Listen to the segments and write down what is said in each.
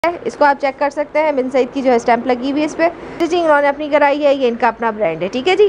इसको आप चेक कर सकते हैं, बिन सईद की जो है स्टैंप लगी हुई है इस पर। स्टिचिंग इन्होंने अपनी कराई है, ये इनका अपना ब्रांड है। ठीक है जी,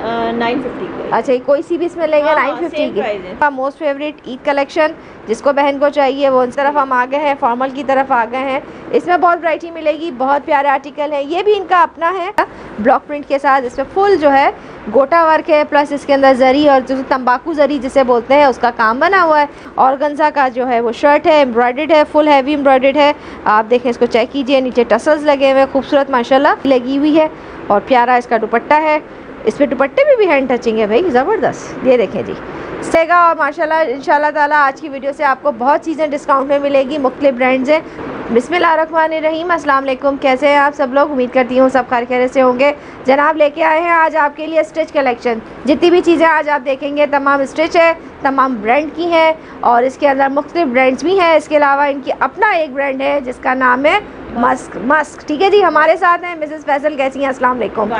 950 अच्छा कोई सी भी इसमें लेंगे 950 की। मोस्ट फेवरेट ईद कलेक्शन जिसको बहन को चाहिए वो इस तरफ हम आ गए हैं, फॉर्मल की तरफ आ गए हैं। इसमें बहुत वैरायटी मिलेगी, बहुत प्यारे आर्टिकल है। ये भी इनका अपना है, ब्लॉक प्रिंट के साथ इसमें फुल जो है गोटा वर्क है, प्लस इसके अंदर जरी और जो तंबाकू जरी जिसे बोलते हैं उसका काम बना हुआ है। ऑर्गेन्जा का जो है वो शर्ट है, एम्ब्रॉयडर्ड है, फुल हैवी एम्ब्रॉयडर्ड है। आप देखें इसको, चेक कीजिए, नीचे टसल्स लगे हुए हैं, खूबसूरत माशाल्लाह लगी हुई है और प्यारा इसका दुपट्टा है। इस पे दुपट्टे में भी हैंड टचिंग है भाई, ज़बरदस्त। ये देखें जी सेगा। और माशाल्लाह इंशाल्लाह ताला आज की वीडियो से आपको बहुत चीज़ें डिस्काउंट में मिलेगी, मुख्तलिफ ब्रांड्स हैं। बिस्मिल्लाहिर्रहमानिर्रहीम, अस्सलाम वालेकुम। कैसे हैं आप सब लोग? उम्मीद करती हूँ सब खैरियत से होंगे। जनाब लेके आए हैं आज आपके लिए स्टिच कलेक्शन। जितनी भी चीज़ें आज आप देखेंगे तमाम स्टिच है, तमाम ब्रांड की हैं और इसके अंदर मुख्तलिफ ब्रांड्स भी हैं। इसके अलावा इनकी अपना एक ब्रांड है जिसका नाम है मस्क। ठीक है जी, हमारे साथ हैं मिसेस फैसल। कैसी हैं? अस्सलाम वालेकुम।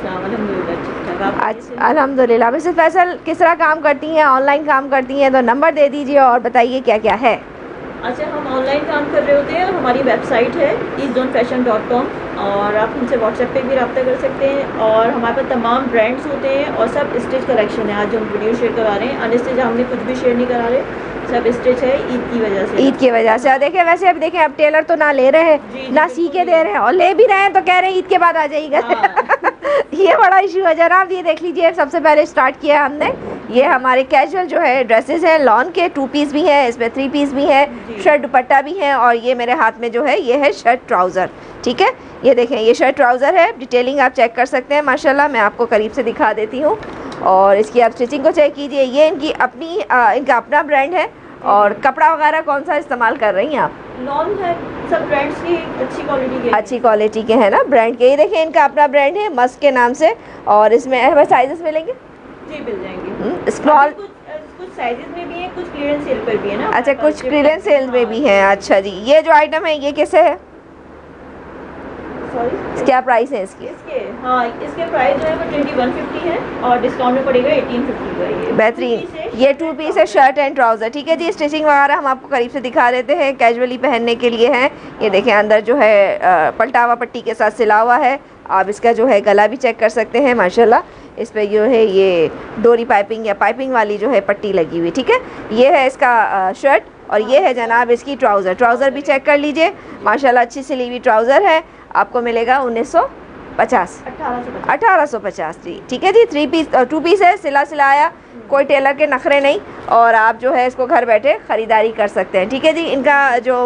अल्हम्दुलिल्लाह। मिसेस फैसल किस तरह काम करती हैं? ऑनलाइन काम करती हैं, तो नंबर दे दीजिए और बताइए क्या क्या है। अच्छा, हम ऑनलाइन काम कर रहे होते हैं। हमारी वेबसाइट है eastzoneFashion.com और आप हमसे व्हाट्सएप पे भी रब्ता कर सकते हैं। और हमारे पास तमाम ब्रांड्स होते हैं और सब स्टिच कलेक्शन है। आज हम वीडियो शेयर करा रहे हैं, अनस्टिच हमने कुछ भी शेयर नहीं करा रहे, सब स्टिच है ईद की वजह से। ईद की वजह से देखें, वैसे अब देखें, अब टेलर तो ना ले रहे हैं ना सी के दे रहे हैं, और ले भी रहे हैं तो कह रहे हैं ईद के बाद आ जाइएगा। ये बड़ा इशू है जनाब। ये देख लीजिए, सबसे पहले स्टार्ट किया हमने, ये हमारे कैजुअल जो है ड्रेसेस हैं, लॉन के 2 पीस भी हैं, इसमें 3 पीस भी है, शर्ट दुपट्टा भी है। और ये मेरे हाथ में जो है ये है शर्ट ट्राउज़र। ठीक है, ये देखें, ये शर्ट ट्राउज़र है। डिटेलिंग आप चेक कर सकते हैं माशाल्लाह, मैं आपको करीब से दिखा देती हूँ। और इसकी आप स्टिचिंग को चेक कीजिए, ये इनकी अपनी इनका अपना ब्रांड है। और कपड़ा वगैरह कौन सा इस्तेमाल कर रही हैं आप? लॉन है, सब ब्रांड्स की अच्छी क्वालिटी के, अच्छी क्वालिटी के हैं ना ब्रांड के। ये देखें, इनका अपना ब्रांड है मस्क के नाम से। और इसमें हमें साइजेस मिलेंगे? जी मिल जाएंगे। स्मॉल कुछ साइजेस में भी है, कुछ क्लियरेंस सेल पर भी है ना। अच्छा, कुछ क्लियरेंस सेल में भी है। अच्छा जी, ये जो आइटम है ये कैसे है? क्या प्राइस है इसकी? इसके प्राइस जो है वो 2150 है और डिस्काउंट में पड़ेगा 1850 का। ये बेहतरीन, ये 2 पीस है शर्ट एंड ट्राउज़र। ठीक है जी, स्टिचिंग वगैरह हम आपको करीब से दिखा देते हैं, कैजुअली पहनने के लिए हैं। ये देखें, अंदर जो है पलटावा पट्टी के साथ सिला हुआ है। आप इसका जो है गला भी चेक कर सकते हैं माशाल्लाह। इस पर जो है ये डोरी पाइपिंग या पाइपिंग वाली जो है पट्टी लगी हुई। ठीक है, ये है इसका शर्ट और ये है जनाब इसकी ट्राउज़र। ट्राउज़र भी चेक कर लीजिए माशाल्लाह, अच्छी सिली हुई ट्राउज़र है। आपको मिलेगा 1850 जी। ठीक है जी, 2 पीस है, सिला सिलाया, कोई टेलर के नखरे नहीं। और आप जो है इसको घर बैठे ख़रीदारी कर सकते हैं। ठीक है जी, इनका जो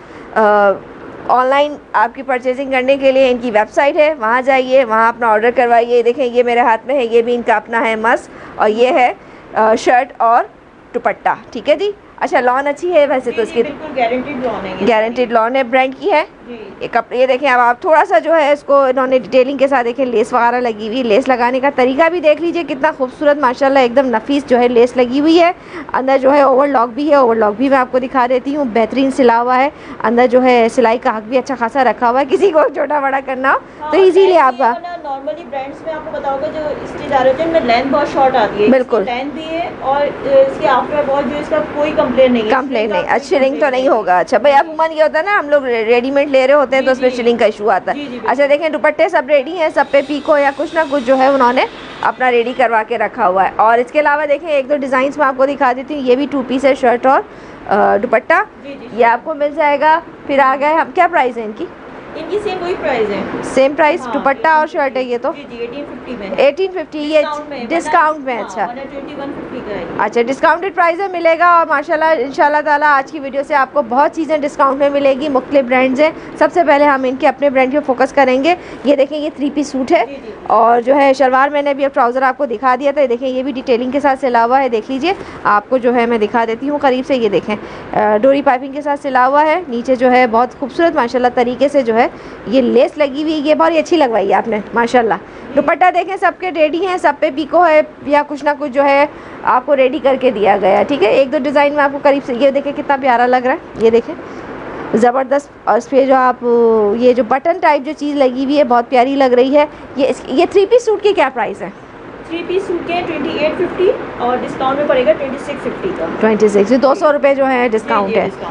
ऑनलाइन आपकी परचेजिंग करने के लिए इनकी वेबसाइट है, वहाँ जाइए, वहाँ अपना ऑर्डर करवाइए। देखें, ये मेरे हाथ में है, ये भी इनका अपना है मस्क और ये है शर्ट और दुपट्टा। ठीक है जी। अच्छा, लॉन अच्छी है वैसे तो इसकी, बिल्कुल गारंटीड लॉन है, गारंटीड लॉन है, ब्रांड की है ये कपड़े। ये देखें, अब आप थोड़ा सा जो है इसको इन्होंने डिटेलिंग के साथ देखें, लेस वगैरह लगी हुई। लेस लगाने का तरीका भी देख लीजिए, कितना खूबसूरत माशाल्लाह, एकदम नफीस जो है लेस लगी हुई है। अंदर जो है ओवरलॉक भी है, ओवरलॉक भी मैं आपको दिखा देती हूँ, बेहतरीन सिला हुआ है। अंदर जो है सिलाई का हक भी अच्छा खासा रखा हुआ है, किसी को छोटा बड़ा करना हो तो ईजीली आपका। नॉर्मली ब्रांड्स में आपको बताओगे जो स्टिच आ रहे हैं, लेंथ बहुत शॉर्ट आती है, बिल्कुल लेंथ भी है और इसके आफ्टर बहुत जो इसका कोई कंप्लेन नहीं है। कंप्लेन नहीं, अच्छी शिलिंग तो नहीं होगा। अच्छा भाई, आप उमन ये होता है ना, हम लोग रेडीमेड ले रहे होते हैं तो उसमें शिलिंग का इशू आता है। अच्छा देखें, दुपट्टे सब रेडी हैं, सब पे पीको या कुछ ना कुछ जो है उन्होंने अपना रेडी करवा के रखा हुआ है। और इसके अलावा देखें, 1-2 डिज़ाइंस मैं आपको दिखा देती हूँ। ये भी 2 पीस है, शर्ट और दुपट्टा, ये आपको मिल जाएगा। फिर आ गए हम, क्या प्राइस है इनकी? इनकी सेम वही प्राइस है, सेम प्राइस। दुपट्टा और शर्ट है ये तो 1850 में। 1850 ये डिस्काउंट में। अच्छा 2150 का है। अच्छा, डिस्काउंटेड प्राइस में मिलेगा। और माशाल्लाह इंशाल्लाह ताला आज की वीडियो से आपको बहुत चीज़ें डिस्काउंट में मिलेगी, मुख्तलिफ ब्रांड्स हैं। सबसे पहले हम इनके अपने ब्रांड पे फोकस करेंगे। ये देखें, ये 3 पीस सूट है और जो है शलवार मैंने अभी ट्राउज़र आपको दिखा दिया था। ये देखें, ये भी डिटेलिंग के साथ सिला हुआ है, देख लीजिए। आपको जो है मैं दिखा देती हूँ करीब से। ये देखें, डोरी पाइपिंग के साथ सिला हुआ है, नीचे जो है बहुत खूबसूरत माशाल्लाह तरीके से जो है ये लेस लगी हुई, ये बहुत ही अच्छी लगवाई है आपने माशाल्लाह। दुपट्टा देखें, सबके रेडी हैं, सब पे पीको है या कुछ ना कुछ जो है आपको रेडी करके दिया गया है। ठीक है, 1-2 डिज़ाइन में आपको करीब से, ये देखें कितना प्यारा लग रहा है, ये देखें ज़बरदस्त। और इस पर जो आप ये जो बटन टाइप जो चीज़ लगी हुई है बहुत प्यारी लग रही है। ये 3 पीस सूट की क्या प्राइस है? 3 पीस सूट के 2850 और डिस्काउंट में पड़ेगा 2650 का। 26, 200 रुपये जो है डिस्काउंट है।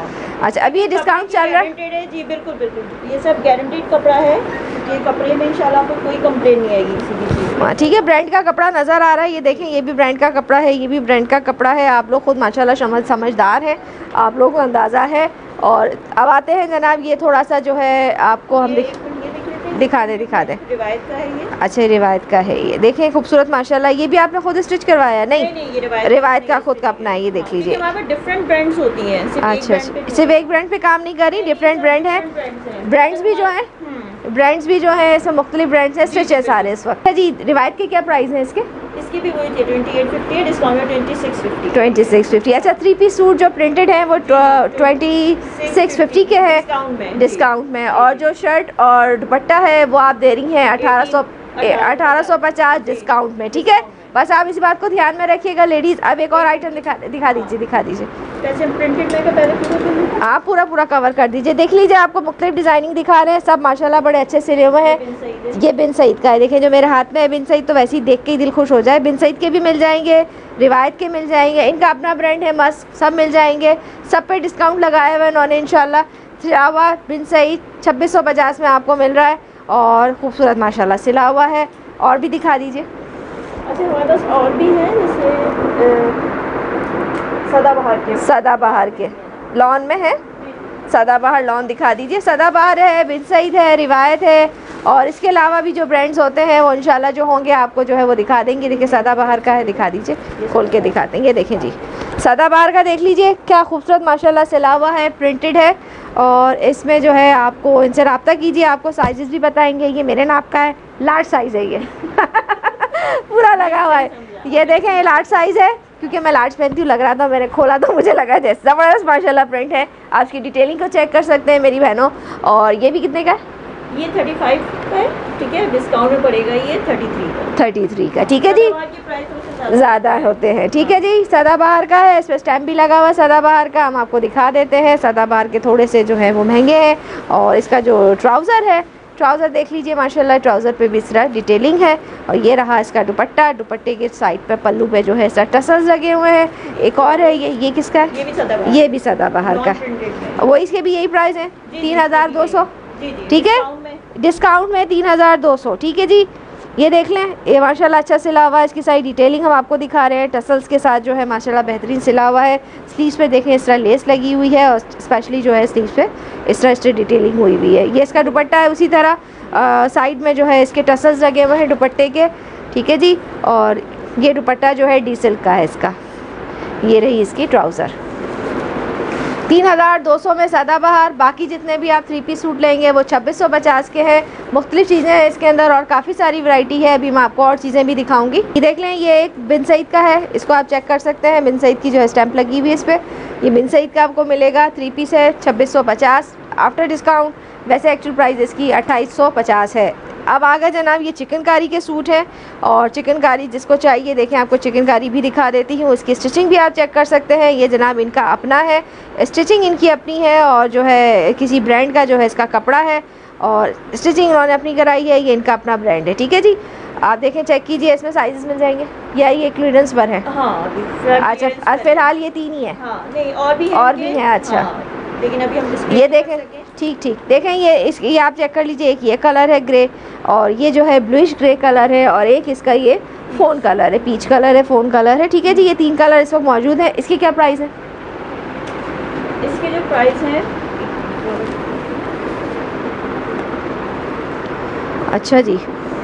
अच्छा, अभी ये डिस्काउंट चल रहा है जी? बिल्कुल बिल्कुल, ये सब गारंटीड कपड़ा है, ये कपड़े में इंशाल्लाह आपको कोई कंप्लेन नहीं आएगी किसी भी चीज़ में। ठीक है, ब्रांड का कपड़ा नज़र आ रहा है, ये देखें ये भी ब्रांड का कपड़ा है, ये भी ब्रांड का कपड़ा है। आप लोग खुद माशाल्लाह समझदार हैं, आप लोगों को अंदाज़ा है। और अब आते हैं जनाब, ये थोड़ा सा जो है आपको हम दिखा दें। रिवायत का है ये। अच्छा, रिवायत का है ये, देखें खूबसूरत माशाल्लाह। ये भी आपने खुद स्टिच करवाया? नहीं, ये रिवायत का खुद का अपना है। ये देख लीजिए, डिफरेंट ब्रांड्स होती हैं। अच्छा, सिर्फ एक ब्रांड पे काम नहीं कर रही, डिफरेंट ब्रांड है। ब्रांड्स भी जो है इसमें मुख्तलिफ ब्रांड्स हैं, स्टिच है सारे इस वक्त। जी, रिवायत के क्या प्राइस है इसके? इसकी भी वही 2850 है, डिस्काउंट में 2650। 2650। अच्छा, 3 पीस सूट जो प्रिंटेड है वो 2650 के हैं डिस्काउंट में, और जो शर्ट और दुपट्टा है वो आप दे रही हैं 1850 डिस्काउंट में। ठीक है, बस आप इस बात को ध्यान में रखिएगा लेडीज़। अब एक और आइटम दिखा दीजिए। प्रिंटेड में पहले आप पूरा कवर कर दीजिए। देख लीजिए, आपको मुख्तलिफ डिज़ाइनिंग दिखा रहे हैं, सब माशाल्लाह बड़े अच्छे सिले हुए हैं। ये बिन सईद का है, देखें जो मेरे हाथ में है बिन सईद, तो वैसे ही देख के ही दिल खुश हो जाए। बिन सईद के भी मिल जाएंगे, रिवायत के मिल जाएंगे, इनका अपना ब्रांड है मस्क, सब मिल जाएंगे। सब पे डिस्काउंट लगाया हुआ है इन्होंने इंशाल्लाह। सिलावा बिन सईद 2650 में आपको मिल रहा है, और खूबसूरत माशाल्लाह सिला हुआ है। और भी दिखा दीजिए। अच्छा, हमारे पास और भी है, जैसे सदाबहार के लॉन में है, सदाबहार लॉन दिखा दीजिए। सदाबहार है, बिन सईद है, रिवायत है, और इसके अलावा भी जो ब्रांड्स होते हैं वो इंशाल्लाह जो होंगे आपको जो है वो दिखा देंगे। देखिए सदाबहार का है, दिखा दीजिए, खोल के दिखा देंगे। देखें जी, सदाबहार का देख लीजिए, क्या खूबसूरत माशाल्लाह सिला हुआ है, प्रिंटेड है। और इसमें जो है आपको इनसे रब्ता कीजिए, आपको साइजेस भी बताएंगे। ये मेरे नाप का है, लार्ज साइज़ है ये पूरा लगा हुआ है। ये देखें, ये लार्ज साइज़ है, क्योंकि मैं लार्ज पहनती हूँ, लग रहा था, मैंने खोला तो मुझे लगा जैसे ज़बरदस्त माशाल्लाह प्रिंट है। आप इसकी डिटेलिंग को चेक कर सकते हैं मेरी बहनों। और ये भी कितने का है? ये 35 का है, ठीक है, डिस्काउंट में पड़ेगा ये 33 का। ठीक है जी, ज़्यादा होते हैं। ठीक है जी, सदाबहार का है, इस पर स्टैम्प भी लगा हुआ है सदाबहार का, हम आपको दिखा देते हैं। सदाबहार के थोड़े से जो है वो महंगे हैं। और इसका जो ट्राउज़र है, ट्राउज़र देख लीजिए माशाल्लाह, ट्राउज़र पे भी इस तरह डिटेलिंग है। और ये रहा इसका दुपट्टा, दुपट्टे के साइड पे पल्लू पे जो है इस तरह टसल्स लगे हुए हैं। एक और है, ये किसका है? ये भी सदाबहार का है, वो इसके भी यही प्राइस है 3200। ठीक है, डिस्काउंट में 3200। ठीक है जी, ये देख लें, ये माशाल्लाह अच्छा सिला हुआ है। इसकी सारी डिटेलिंग हम आपको दिखा रहे हैं, टसल्स के साथ जो है माशाल्लाह बेहतरीन सिला हुआ है। स्लीव्स पे देखें इस तरह लेस लगी हुई है, और स्पेशली जो है स्लीव्स पे इस तरह डिटेलिंग हुई हुई है। ये इसका दुपट्टा है, उसी तरह साइड में जो है इसके टसल्स लगे हुए हैं दुपट्टे के। ठीक है जी, और ये दुपट्टा जो है डी सिल्क का है इसका। ये रही इसकी ट्राउज़र, 3200 में सदाबहार। बाकी जितने भी आप 3 पीस सूट लेंगे वो 2650 के हैं। मुख्तलिफ चीज़ें हैं इसके अंदर, और काफ़ी सारी वैरायटी है। अभी मैं आपको और चीज़ें भी दिखाऊंगी। ये देख लें, ये एक बिन सईद का है, इसको आप चेक कर सकते हैं। बिन सईद की जो है स्टैंप लगी हुई है इस पर। ये बिन सईद का आपको मिलेगा, 3 पीस है, 2650 आफ्टर डिस्काउंट। वैसे एक्चुअल प्राइस इसकी 2850 है। अब आगे जनाब, ये चिकनकारी के सूट हैं, और चिकनकारी जिसको चाहिए देखें, आपको चिकनकारी भी दिखा देती हूँ। इसकी स्टिचिंग भी आप चेक कर सकते हैं। ये जनाब इनका अपना है, स्टिचिंग इनकी अपनी है, और जो है किसी ब्रांड का जो है इसका कपड़ा है, और स्टिचिंग उन्होंने अपनी कराई है। ये इनका अपना ब्रांड है। ठीक है जी, आप देखें, चेक कीजिए, इसमें साइजेस मिल जाएंगे, या ये क्लियरेंस पर है? हाँ, अच्छा, फिलहाल ये 3 ही है। हाँ, नहीं और भी है। अच्छा, लेकिन अभी हम ये देखें, ठीक देखें, ये आप चेक कर लीजिए। एक ये कलर है ग्रे, और ये जो है ब्लूइश ग्रे कलर है, और एक इसका ये फ़ोन कलर है, पीच कलर है, फ़ोन कलर है। ठीक है जी, ये 3 कलर इस वक्त मौजूद हैं। इसकी क्या प्राइस है? इसके जो प्राइस है, अच्छा जी,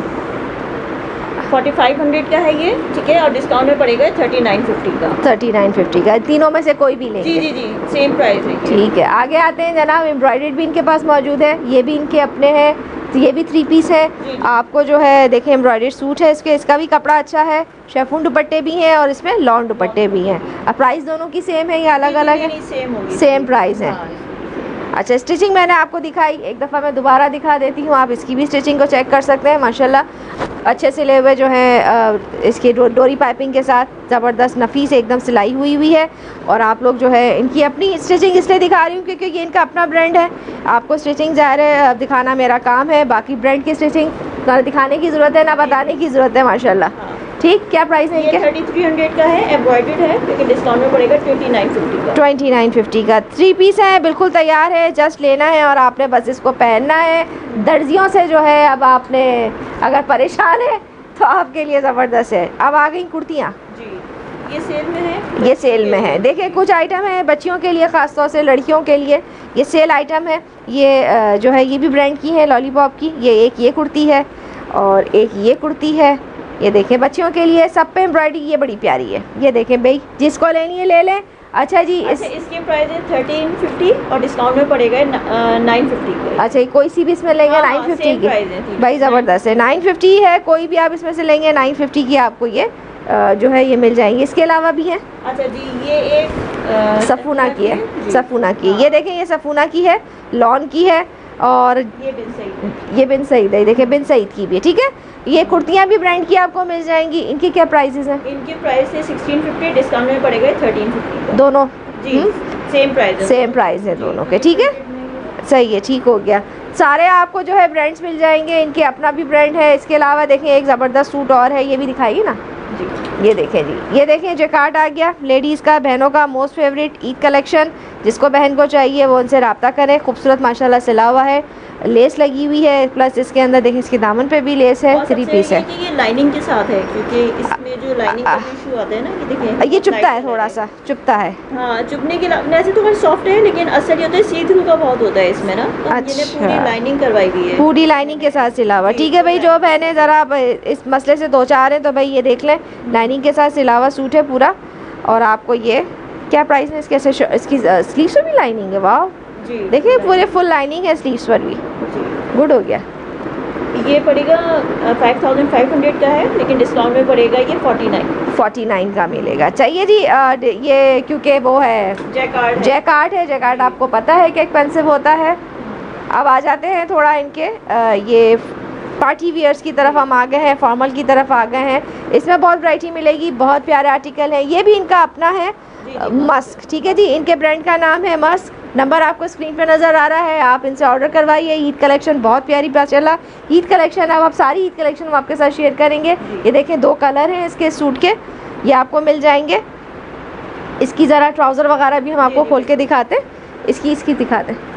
4500 का है ये, ठीक है, और डिस्काउंट में पड़ेगा 3950 का। 3950 का, तीनों में से कोई भी लेंगे? जी, सेम प्राइस है। ठीक है, आगे आते हैं जनाब। एम्ब्रॉयडर्ड भी इनके पास मौजूद है, ये भी इनके अपने हैं। तो ये भी 3 पीस है। आपको जो है देखें, एम्ब्रॉयडर्ड सूट है इसके, इसका भी कपड़ा अच्छा है। शेफून दुपट्टे भी हैं, और इसमें लॉन दुपट्टे भी हैं। अब प्राइस दोनों की सेम है या अलग अलग है? सेम प्राइस है। अच्छा, स्टिचिंग मैंने आपको दिखाई, एक दफ़ा मैं दोबारा दिखा देती हूँ, आप इसकी भी स्टिचिंग को चेक कर सकते हैं। माशाल्लाह अच्छे सिले हुए जो हैं, इसकी डोरी पाइपिंग के साथ ज़बरदस्त नफीस एकदम सिलाई हुई है। और आप लोग जो है इनकी अपनी स्टिचिंग इसलिए दिखा रही हूँ क्योंकि ये इनका अपना ब्रांड है। आपको स्टिचिंग ज़ाहिर है दिखाना मेरा काम है, बाकी ब्रांड की स्टिचिंग ना दिखाने की ज़रूरत है ना बताने की ज़रूरत है। माशाल्लाह ठीक, क्या प्राइस है इनके? 3300 का है, एम्ब्रॉयडर्ड है, लेकिन डिस्काउंट में पड़ेगा 2950 का। 2950 का 3 पीस है, बिल्कुल तैयार है, जस्ट लेना है और आपने बस इसको पहनना है। दर्जियों से जो है अब आपने अगर परेशान है तो आपके लिए ज़बरदस्त है। अब आ गई कुर्तियाँ जी, ये सेल में है, ये सेल में है। देखिए कुछ आइटम है बच्चियों के लिए, ख़ासतौर से लड़कियों के लिए ये सेल आइटम है। ये जो है ये भी ब्रांड की है, लॉलीपॉप की। ये कुर्ती है और एक ये कुर्ती है। ये देखें बच्चियों के लिए, सब पे एम्ब्रॉयडरी, ये बड़ी प्यारी है। ये देखें भाई, जिसको लेनी है ले लें। अच्छा जी, इसके प्राइस है 1350 और डिस्काउंट में पड़ेगा 950 का। अच्छा, कोई सी भी इसमें लेंगे 950 की, भाई ज़बरदस्त है। 950 है, कोई भी आप इसमें से लेंगे 950 की आपको ये जो है ये मिल जाएंगी। इसके अलावा भी है। अच्छा जी, ये एक सफूना की है, सफूना की। ये देखें, ये सफूना की है, लॉन की है और ये बिन सईद, ये बिन सईद है। देखिए बिन सईद की भी है, ठीक है। ये कुर्तियाँ भी ब्रांड की आपको मिल जाएंगी। इनके क्या प्राइसेस हैं? इनके प्राइस है 1650, डिस्काउंट में पड़ेगा 1350 का। दोनों जी सेम प्राइस है दोनों के, ठीक है, सही है, ठीक हो गया। सारे आपको जो है ब्रांड्स मिल जाएंगे, इनके अपना भी ब्रांड है। इसके अलावा देखें एक ज़बरदस्त सूट और है, ये भी दिखाइए ना जी। ये देखें जी, ये देखें जैकार्ड आ गया, लेडीज़ का, बहनों का मोस्ट फेवरेट ईद कलेक्शन। जिसको बहन को चाहिए वो उनसे रब्ता करें। खूबसूरत माशाल्लाह सिला हुआ है, लेस लगी हुई है, प्लस इसके अंदर देखें इसके दामन पे भी लेस है। 3 पीस है, ये लाइनिंग के साथ है, क्योंकि इसमें जो लाइनिंग का इशू आता है ना, ये देखिए ये चुभता है, थोड़ा सा चुभता है। हाँ, चुभने के वैसे तो सॉफ्ट है, लेकिन असर ये होता है सी थ्रू का बहुत होता है इसमें ना। तो अच्छा, पूरी लाइनिंग करवाई गई है, पूरी लाइनिंग के साथ सिला हुआ। ठीक है भाई, जो बहनें ज़रा इस मसले से दो चार हैं तो भाई ये देख लें, लाइनिंग के साथ सिला हुआ सूट है पूरा। और आपको ये क्या प्राइस है इसके? इसकी स्लीव्स पर भी लाइनिंग है, वाह देखिए पूरे फुल लाइनिंग है स्लीव्स पर भी, गुड हो गया। ये पड़ेगा 5500 का है, लेकिन डिस्काउंट में पड़ेगा ये 49 का मिलेगा। चाहिए जी, ये क्योंकि वो है जैकार्ड है, जैकार्ड आपको पता है कि एक्सपेंसिव होता है। अब आ जाते हैं थोड़ा इनके ये पार्टी वियर्स की तरफ हम आ गए हैं, फॉर्मल की तरफ आ गए हैं। इसमें बहुत वैरायटी मिलेगी, बहुत प्यारे आर्टिकल है। ये भी इनका अपना है मस्क, ठीक है जी, इनके ब्रांड का नाम है मस्क। नंबर आपको स्क्रीन पे नज़र आ रहा है, आप इनसे ऑर्डर करवाइए। ईद कलेक्शन बहुत प्यारी माशाल्लाह, ईद कलेक्शन। अब आप सारी ईद कलेक्शन हम आपके साथ शेयर करेंगे। ये देखें 2 कलर हैं इसके सूट के, ये आपको मिल जाएंगे। इसकी ज़रा ट्राउज़र वगैरह भी हम आपको खोल के दिखाते हैं, इसकी दिखाते हैं,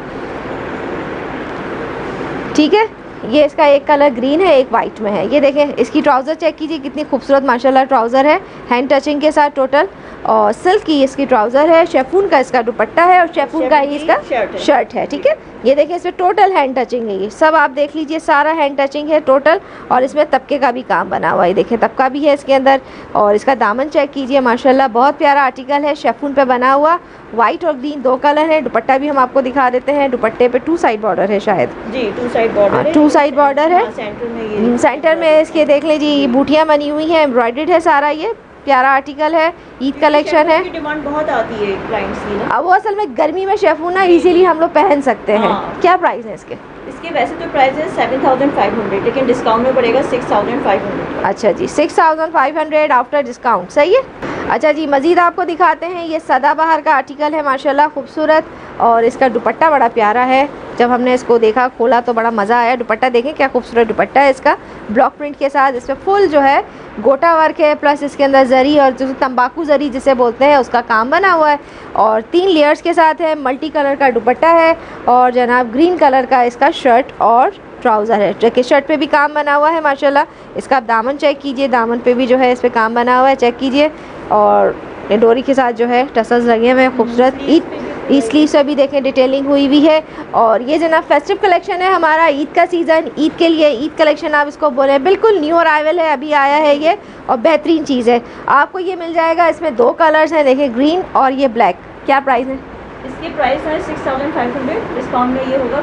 ठीक है। ये इसका एक कलर ग्रीन है, एक वाइट में है। ये देखें इसकी ट्राउज़र चेक कीजिए, कितनी खूबसूरत माशाल्लाह ट्राउज़र है, हैंड टचिंग के साथ टोटल। और सिल्क की इसकी ट्राउज़र है, शेफून का इसका दुपट्टा है और शेफून का ही इसका शर्ट है, ठीक है। ये देखिए इसमें टोटल हैंड टचिंग है, ये सब आप देख लीजिए, सारा हैंड टचिंग है टोटल। और इसमें तबके का भी काम बना हुआ है, देखिए तबका भी है इसके अंदर। और इसका दामन चेक कीजिए माशाल्लाह, बहुत प्यारा आर्टिकल है, शेफून पे बना हुआ। वाइट और ग्रीन 2 कलर है। दुपट्टा भी हम आपको दिखा देते हैं, दुपट्टे पे 2 साइड बॉर्डर है शायद जी, 2 साइड बॉर्डर है, 2 साइड बॉर्डर है। सेंटर में इसके देख लीजिए बूटियाँ बनी हुई हैं, एम्ब्रॉयडर्ड है सारा। ये प्यारा आर्टिकल है, ईद कलेक्शन है। डिमांड बहुत आती है क्लाइंट्स की ना। अब वो असल में गर्मी में शेफून ना इजीली हम लोग पहन सकते हैं। क्या प्राइस है इसके? इसके वैसे तो प्राइस है 7500, लेकिन डिस्काउंट में पड़ेगा 6500। अच्छा जी, 6500 आफ्टर डिस्काउंट, सही है। अच्छा जी, मज़ीद आपको दिखाते हैं, ये सदाबहार का आर्टिकल है माशाल्लाह खूबसूरत। और इसका दुपट्टा बड़ा प्यारा है, जब हमने इसको देखा खोला तो बड़ा मज़ा आया। दुपट्टा देखें क्या खूबसूरत दुपट्टा है इसका, ब्लॉक प्रिंट के साथ। इसमें फुल जो है गोटा वर्क है, प्लस इसके अंदर जरी और जो तंबाकू जरी जिसे बोलते हैं उसका काम बना हुआ है। और 3 लेयर्स के साथ है, मल्टी कलर का दुपट्टा है और जनाब ग्रीन कलर का इसका शर्ट और ट्राउज़र है। जैकेट शर्ट पे भी काम बना हुआ है माशाल्लाह। इसका आप दामन चेक कीजिए, दामन पे भी जो है इस पर काम बना हुआ है, चेक कीजिए। और डोरी के साथ जो है टसल्स लगे हुए हैं खूबसूरत। ईद स्लीव से भी देखें डिटेलिंग हुई हुई है। और ये जनाब फेस्टिव कलेक्शन है हमारा, ईद का सीज़न, ईद के लिए ईद कलेक्शन आप इसको बोले, बिल्कुल न्यू अराइवल है, अभी आया है ये और बेहतरीन चीज़ है। आपको ये मिल जाएगा, इसमें 2 कलर्स हैं, देखिए ग्रीन और ये ब्लैक। क्या प्राइस है इसकी? प्राइस है 6500, डिस्काउंट में ये होगा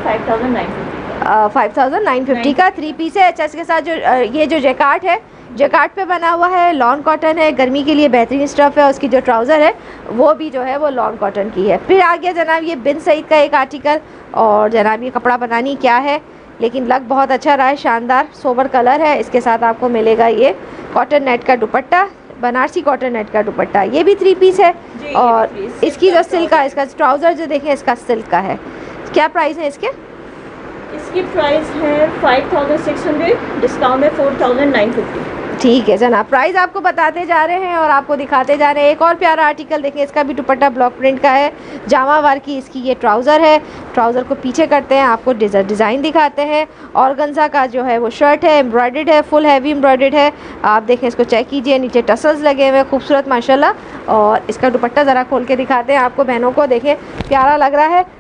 5950। 5950 का 3 पीस है। अच्छा, इसके साथ जो ये जो जैकार्ड है, जैकार्ड पे बना हुआ है, लॉन कॉटन है, गर्मी के लिए बेहतरीन स्टफ़ है। उसकी जो ट्राउज़र है वो भी जो है वो लॉन कॉटन की है। फिर आ गया जनाब ये बिन सईद का एक आर्टिकल। और जनाब ये कपड़ा बनानी क्या है, लेकिन लग बहुत अच्छा रहा है, शानदार सोबर कलर है। इसके साथ आपको मिलेगा ये कॉटन नेट का दुपट्टा, बनारसी कॉटन नेट का दुपट्टा। ये भी 3 पीस है। और इसकी जो सिल्क का, इसका ट्राउज़र जो देखें इसका सिल्क का है। क्या प्राइस है इसके? इसकी प्राइस है 5600, डिस्काउंट है 4950। ठीक है जनाब, प्राइस आपको बताते जा रहे हैं और आपको दिखाते जा रहे हैं। एक और प्यारा आर्टिकल देखें, इसका भी दुपट्टा ब्लॉक प्रिंट का है, जामा वार की इसकी ये ट्राउज़र है। ट्राउज़र को पीछे करते हैं, आपको डिज़ाइन दिखाते हैं। ऑर्गेन्जा का जो है वो शर्ट है, एम्ब्रॉयडर्ड है, फुल हैवी एम्ब्रॉयडर्ड है। आप देखें, इसको चेक कीजिए, नीचे टसल्स लगे हुए हैं खूबसूरत माशाल्लाह। और इसका दुपट्टा ज़रा खोल के दिखाते हैं आपको बहनों को। देखें प्यारा लग रहा है,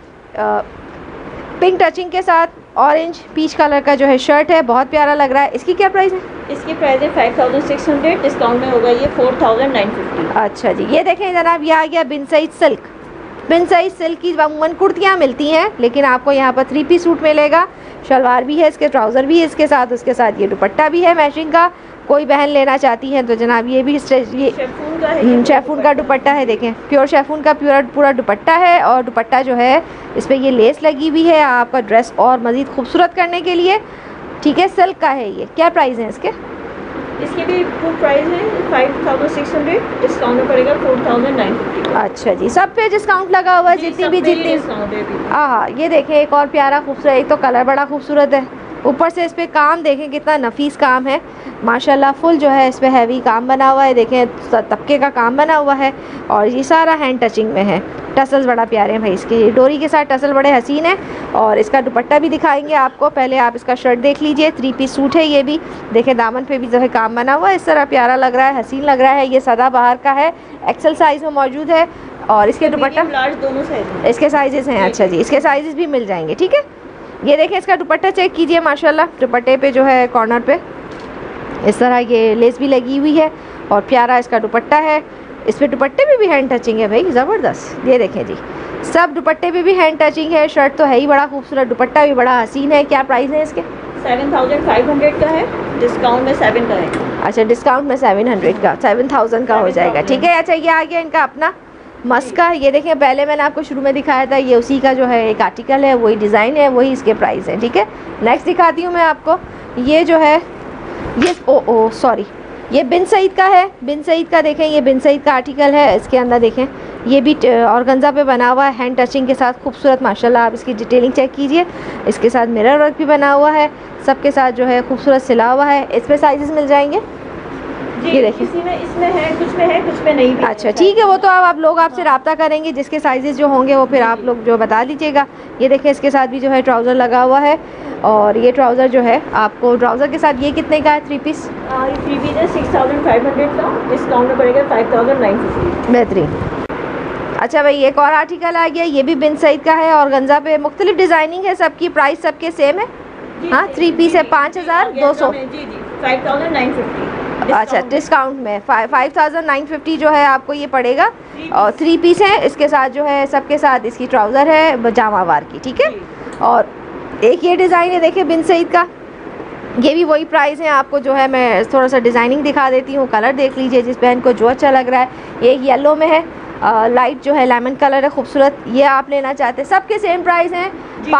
पिंक टचिंग के साथ ऑरेंज पीच कलर का जो है शर्ट है, बहुत प्यारा लग रहा है। इसकी क्या प्राइस है? इसकी प्राइस है 5600, डिस्काउंट में होगा ये 4950। अच्छा जी, ये देखें जनाब, ये आ गया बिन साइज सिल्क। बिन साइज सिल्क की अमूमन कुर्तियाँ मिलती हैं, लेकिन आपको यहाँ पर 3 पीस सूट मिलेगा। शलवार भी है इसके, ट्राउज़र भी है इसके साथ, उसके साथ ये दुपट्टा भी है मैचिंग का। कोई बहन लेना चाहती है तो जनाब ये भी शेफून का दुपट्टा है। देखें प्योर शेफून का पूरा दुपट्टा है। और दुपट्टा जो है इस पर ये लेस लगी हुई है आपका ड्रेस और मज़ीद खूबसूरत करने के लिए। ठीक है, सिल्क का है ये। क्या प्राइस है इसके? इसकी भी फुल प्राइस है 5600, डिस्काउंट में पड़ेगा 4950। अच्छा जी, सब पे डिस्काउंट लगा हुआ है, जितनी हाँ। ये देखें एक और प्यारा खूबसूरत, एक तो कलर बड़ा खूबसूरत है, ऊपर से इस पे काम देखें कितना नफीस काम है माशाल्लाह। फुल जो है इस पे हैवी काम बना हुआ है, देखें तबके का काम बना हुआ है। और ये सारा हैंड टचिंग में है। टसल्स बड़ा प्यारे हैं भाई, इसके डोरी के साथ टसल बड़े हसीन है। और इसका दुपट्टा भी दिखाएंगे आपको, पहले आप इसका शर्ट देख लीजिए। 3 पीस सूट है ये भी। देखें दामन पे भी जो है काम बना हुआ है, इस तरह प्यारा लग रहा है, हसीन लग रहा है। ये सदाबहार का है, एक्सेल साइज़ में मौजूद है। और इसके दुपट्टा दोनों साइज इसके साइजेस हैं। अच्छा जी, इसके साइजेस भी मिल जाएंगे। ठीक है, ये देखें इसका दुपट्टा चेक कीजिए माशाल्लाह। दुपट्टे पे जो है कॉर्नर पे इस तरह ये लेस भी लगी हुई है और प्यारा इसका दुपट्टा है। इस पे दुपट्टे पे भी हैंड टचिंग है भाई, ज़बरदस्त। ये देखें जी, सब दुपट्टे पे भी हैंड टचिंग है। शर्ट तो है ही बड़ा खूबसूरत, दुपट्टा भी बड़ा हसीन है। क्या प्राइस है इसके? 7500 का है, डिस्काउंट में 7 का है। अच्छा, डिस्काउंट में 700 का, 7000 का हो जाएगा। ठीक है। अच्छा, ये आ गया इनका अपना मस्क का। ये देखें पहले मैंने आपको शुरू में दिखाया था, ये उसी का जो है एक आर्टिकल है, वही डिज़ाइन है, वही इसके प्राइस है। ठीक है, नेक्स्ट दिखाती हूँ मैं आपको। ये जो है ये सॉरी, ये बिन सईद का है। बिन सईद का देखें, ये बिन सईद का आर्टिकल है। इसके अंदर देखें ये भी ऑर्गेन्जा पे बना हुआ है, हैंड टचिंग के साथ खूबसूरत माशाल्लाह। आप इसकी डिटेलिंग चेक कीजिए। इसके साथ मिरर वर्क भी बना हुआ है, सबके साथ जो है खूबसूरत सिला हुआ है। इसमें साइजेस मिल जाएंगे। ये देखिए, इसमें है, कुछ में नहीं भी। अच्छा ठीक है, वो तो आप लोग आपसे रब्ता करेंगे, जिसके साइजेस जो होंगे वो फिर आप लोग जो बता दीजिएगा। ये देखें इसके साथ भी जो है ट्राउज़र लगा हुआ है। और ये ट्राउज़र जो है आपको ट्राउज़र के साथ ये कितने का है? 3 पीस। 3 पीस है 6500 का, डिस्काउंट में पड़ेगा 5950। बेहतरीन। अच्छा भाई, एक और आर्टिकल आ गया, ये भी बिन सईद का है। ऑर्गेन्जा पे मुख्तलिफ डिज़ाइनिंग है, सबकी प्राइस सबके सेम है। हाँ, 3 पीस है 5200। जी 5950। अच्छा, डिस्काउंट में 5950 जो है आपको ये पड़ेगा। और 3 पीस है, इसके साथ जो है सबके साथ इसकी ट्राउज़र है जामा वार की। ठीक है। और एक ये डिज़ाइन है, देखिए बिन सईद का, ये भी वही प्राइस है। आपको जो है मैं थोड़ा सा डिज़ाइनिंग दिखा देती हूँ, कलर देख लीजिए जिस बहन को जो अच्छा लग रहा है। ये एक येलो में है, लाइट जो है लेमन कलर है खूबसूरत, ये आप लेना चाहते हैं। सबके सेम प्राइस हैं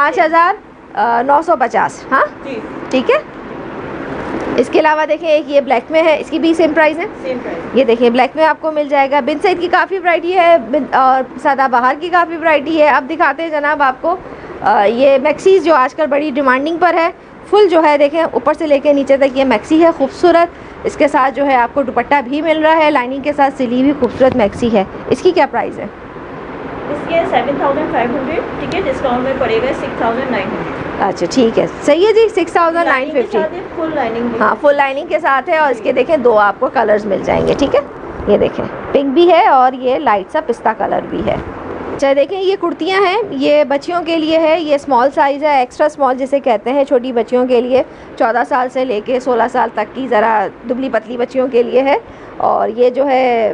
5950। हाँ ठीक है। इसके अलावा देखें एक ये ब्लैक में है, इसकी भी सेम प्राइस है। ये देखिए ब्लैक में आपको मिल जाएगा। बिन सईद की काफ़ी वैरायटी है और सदाबहार की काफ़ी वैरायटी है। अब दिखाते हैं जनाब आपको ये मैक्सीज जो आजकल बड़ी डिमांडिंग पर है। फुल जो है देखें ऊपर से लेके नीचे तक ये मैक्सी है खूबसूरत। इसके साथ जो है आपको दुपट्टा भी मिल रहा है, लाइनिंग के साथ सिली हुई खूबसूरत मैक्सी है। इसकी क्या प्राइस है? इसके 7500। ठीक है, डिस्काउंट में पड़ेगा 6900। अच्छा ठीक है, सही है जी, 6950। Full lining. हाँ, फुल लाइनिंग के साथ है। और इसके देखें 2 आपको कलर्स मिल जाएंगे। ठीक है, ये देखें पिंक भी है और ये लाइट सा पिस्ता कलर भी है। अच्छा देखें, ये कुर्तियाँ हैं, ये बच्चियों के लिए है। ये स्मॉल साइज़ है, एक्स्ट्रा स्मॉल जिसे कहते हैं, छोटी बच्चियों के लिए। 14 साल से लेके 16 साल तक की ज़रा दुबली पतली बच्चियों के लिए है। और ये जो है,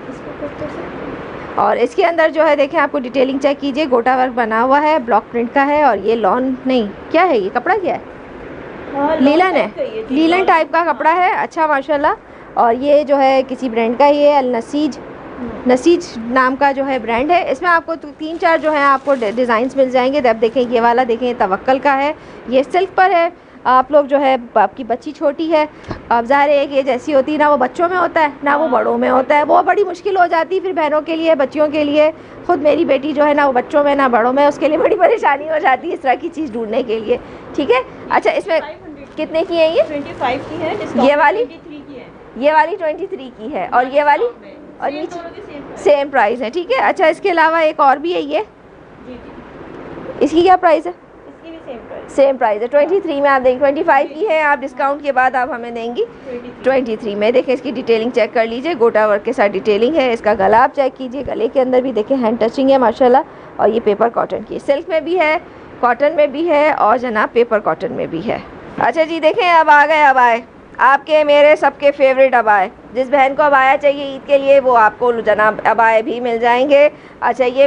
और इसके अंदर जो है देखें, आपको डिटेलिंग चेक कीजिए, गोटा वर्क बना हुआ है, ब्लॉक प्रिंट का है। और ये लॉन नहीं, क्या है ये कपड़ा, क्या है? लीलन है, लीलन टाइप का कपड़ा है। अच्छा माशाल्लाह। और ये जो है किसी ब्रांड का ही है, अल नसीज नाम का जो है ब्रांड है। इसमें आपको 3-4 जो है आपको डिज़ाइंस मिल जाएंगे। अब देखें ये वाला देखें, तवक्कल का है, ये सिल्क पर है। आप लोग जो है, आपकी बच्ची छोटी है, अब ज़ाहिर है कि जैसी होती है ना, वो बच्चों में होता है ना वो बड़ों में होता है। वो बड़ी मुश्किल हो जाती है फिर बहनों के लिए, बच्चियों के लिए। ख़ुद मेरी बेटी जो है ना, वो बच्चों में ना बड़ों में, उसके लिए बड़ी परेशानी हो जाती है इस तरह की चीज़ ढूंढने के लिए। ठीक है। अच्छा, इसमें कितने की है ये? 25 की है। ये वाली 23 की है। ये वाली 23 की है और ये वाली और नीचे सेम प्राइस है, ठीक है। अच्छा, इसके अलावा एक और भी है ये, इसकी क्या प्राइस है? सेम प्राइस है 23 में। आप देखें 25 की है, आप डिस्काउंट के बाद आप हमें देंगी 23 में। देखें इसकी डिटेलिंग चेक कर लीजिए, गोटा वर्क के साथ डिटेलिंग है। इसका गला आप चेक कीजिए, गले के अंदर भी देखें हैंड टचिंग है माशाल्लाह। और ये पेपर कॉटन की, सिल्क में भी है, कॉटन में भी है और जनाब पेपर कॉटन में भी है। अच्छा जी, देखें अब आ गए अबाए, आपके मेरे सबके फेवरेट अबाए। जिस बहन को अबाया चाहिए ईद के लिए वो आपको जनाब अबाए भी मिल जाएंगे। अच्छा, ये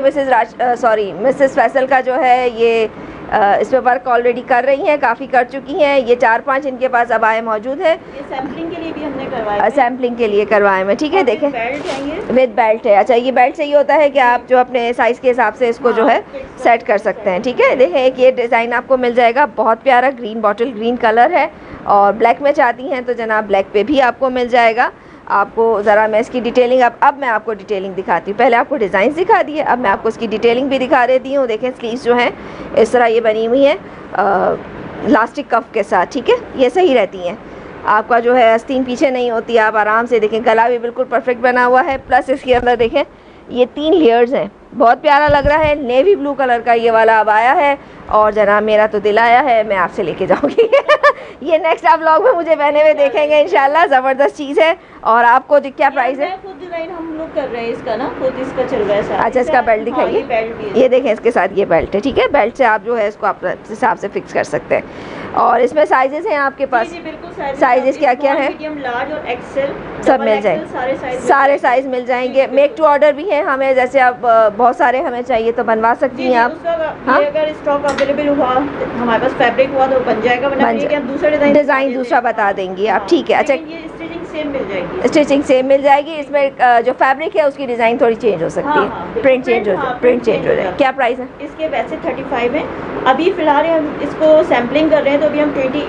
मिसेस फैसल का जो है ये इस पर वर्क ऑलरेडी कर रही हैं, काफ़ी कर चुकी हैं। ये 4-5 इनके पास अबाए मौजूद है। ये सैम्पलिंग के लिए भी हमने करवाया, सैम्पलिंग के लिए करवाए में, ठीक है। देखें विद बेल्ट है। अच्छा, ये बेल्ट से ये होता है कि आप जो अपने साइज़ के हिसाब से इसको जो है सेट कर सकते हैं, ठीक है। देखें एक ये डिज़ाइन आपको मिल जाएगा, बहुत प्यारा ग्रीन बॉटल ग्रीन कलर है और ब्लैक में चाहती हैं तो जनाब ब्लैक पे भी आपको मिल जाएगा। आपको ज़रा मैं इसकी डिटेलिंग अब मैं आपको डिटेलिंग दिखाती हूँ। पहले आपको डिज़ाइन दिखा दिए, अब मैं आपको इसकी डिटेलिंग भी दिखा देती हूँ। देखें स्लीव्स जो हैं इस तरह ये बनी हुई है इलास्टिक कफ के साथ, ठीक है। ये सही रहती हैं, आपका जो है आस्तीन पीछे नहीं होती, आप आराम से देखें। गला भी बिल्कुल परफेक्ट बना हुआ है, प्लस इसके अंदर देखें ये 3 लेयर्स हैं, बहुत प्यारा लग रहा है। नेवी ब्लू कलर का ये वाला अब आया है और जनाब मेरा तो दिल आया है, मैं आपसे लेके जाऊंगी ये नेक्स्ट आप व्लॉग में मुझे पहने हुए देखेंगे इंशाल्लाह। ज़बरदस्त चीज़ है। और आपको क्या प्राइस है? खुद डिजाइन हम लोग कर रहे हैं इसका ना, खुद इसका चल रहा है। अच्छा, इसका बेल्ट दिखाइए। ये देखें इसके साथ ये बेल्ट है, ठीक है। बेल्ट से आप जो है इसको आप हिसाब से फिक्स कर सकते हैं। और इसमें साइजेस हैं आपके पास? साइजेस क्या क्या है? मीडियम, लार्ज और एक्सेल सब मिल जाएंगे, सारे साइज मिल जाएंगे। मेक टू ऑर्डर भी है हमें, जैसे अब बहुत सारे हमें चाहिए तो बनवा सकती हैं आप। हाँ, अगर स्टॉक अवेलेबल हुआ हमारे पास फैब्रिक हुआ तो बन जाएगा, डिज़ाइन दूसरा बता देंगी आप, ठीक है। अच्छा, स्टिचिंग सेम मिल जाएगी, स्टिचिंग सेम मिल जाएगी। इसमें जो फैब्रिक है उसकी डिज़ाइन थोड़ी चेंज हो सकती है, प्रिंट चेंज हो जाए। क्या प्राइस है इसके? वैसे 35 है, अभी फिलहाल हम इसको सैम्पलिंग कर रहे हैं तो अभी हम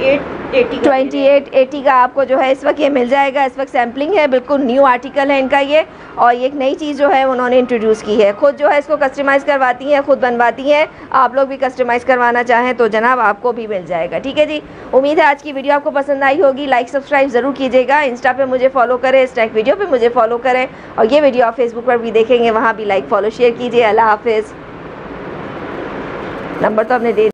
2880 का आपको जो है इस वक्त ये मिल जाएगा। इस वक्त सैम्पलिंग है, बिल्कुल न्यू आर्टिकल है इनका ये। और ये एक नई चीज़ जो है उन्होंने इंट्रोड्यूस की है, खुद जो है इसको कस्टमाइज़ करवाती हैं, खुद बनवाती हैं। आप लोग भी कस्टमाइज़ करवाना चाहें तो जनाब आपको भी मिल जाएगा, ठीक है जी। उम्मीद है आज की वीडियो आपको पसंद आई होगी। लाइक सब्सक्राइब ज़रूर कीजिएगा, इंस्टा पे मुझे फॉलो करें, स्नैक वीडियो पे मुझे फॉलो करें और ये वीडियो आप फेसबुक पर भी देखेंगे, वहाँ भी लाइक फॉलो शेयर कीजिए। अल्लाह हाफिज़। नंबर तो हमने दे